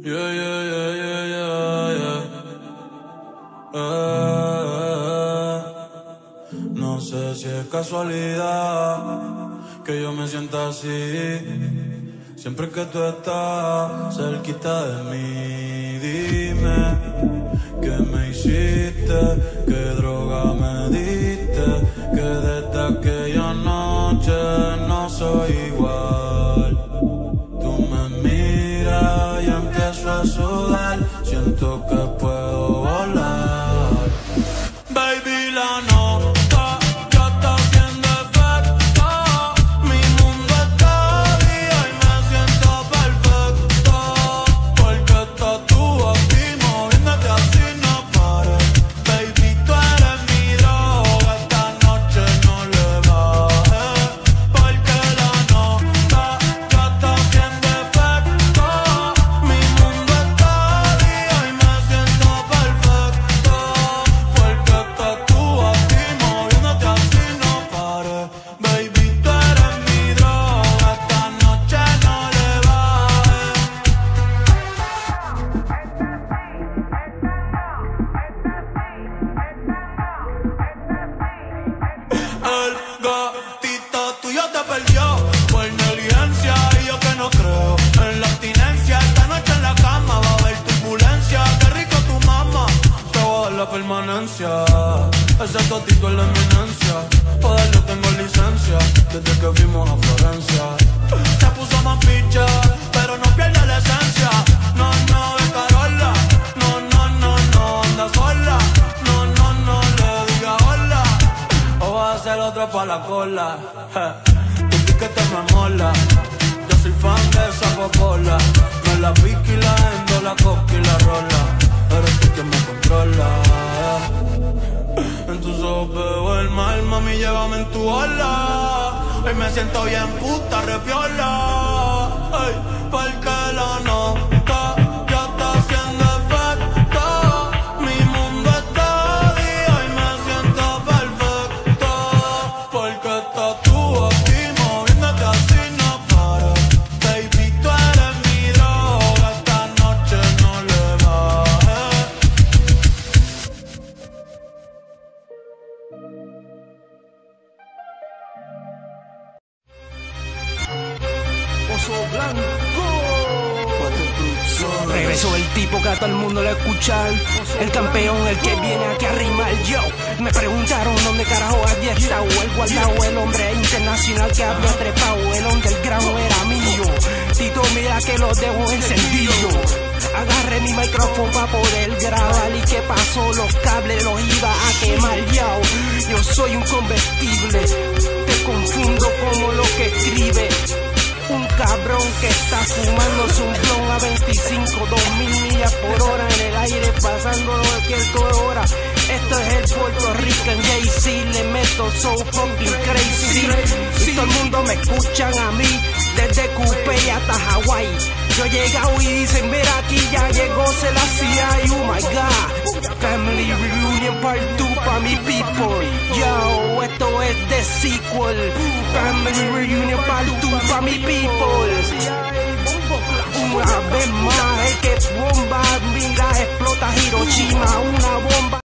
Yeah, yeah, yeah, yeah, yeah, yeah. No sé si es casualidad que yo me sienta así siempre que tú estás cerquita de mí. Dime qué me hiciste, qué droga me diste, que desde aquella noche no soy igual. Tú me miras y empiezo a sudar, siento que puedo volar. Baby, la nota ya está haciendo efecto. Mi mundo está día y me siento perfecto, porque estás tú aquí moviéndote así, no pares. Baby, tú eres mi droga, esta noche no le bajes, porque la nota ya está haciendo efecto. Mi mundo está día y me siento perfecto, porque estás tú aquí moviéndote así, no pares. Baby, tú eres mi droga, esta noche no le bajes. El gatito tuyo te perdió por negligencia y yo que no creo en la abstinencia. Esta noche en la cama va a haber turbulencia. Qué rico tu mamá, te voy a dar la permanencia. Ese totito es la eminencia, para darle tengo licencia desde que fuimos a Florencia. Se puso más picha, pero no pierde la esencia. No, no, de Carola, no, no, no, no, anda sola. No, no, no, le diga hola, o va a ser otro pa' la cola. Tu piquete me mola, yo soy fan de esa popola. Me la pique y la endo, la coca y la rola. Eres tú quien me controla. En tus ojos veo el mal, mami, llévame en tu ola. Hoy me siento bien puta, repiola. Ay, porque la nota ya está haciendo efecto. Mi mundo está día y me siento perfecto, porque estás tú aquí moviéndote así, no pares. Baby, tú eres mi droga, esta noche no le bajes. Oso Blanco. Regresó el tipo que a todo el mundo le escuchar. El campeón, el que viene aquí a rimar. Yo, me preguntaron dónde carajo había estado el guardado, el hombre internacional que había trepado. El underground era mío. Tito, mira que lo dejo encendido. Agarré mi micrófono para poder grabar. ¿Y qué pasó? Los cables los iba a quemar. Yo soy un convertible, te confundo como lo que escribe. Un cabrón que está fumándose un blon a 25, 2000 millas por hora en el aire, pasándolo cualquier hora. Esto es el Puerto Rican Jay-Z, le meto so fucking crazy. Y todo el mundo me escuchan a mí, desde Coupé hasta Hawái. Yo he llegado y dicen, mira aquí ya llegó Selassie, oh my god. Family Reunion Part 2 pa' mi people. Yo, esto es The Sequel. Family Reunion Part 2 pa' mi people. Una vez más, es que bomba, mira, explota Hiroshima, una bomba.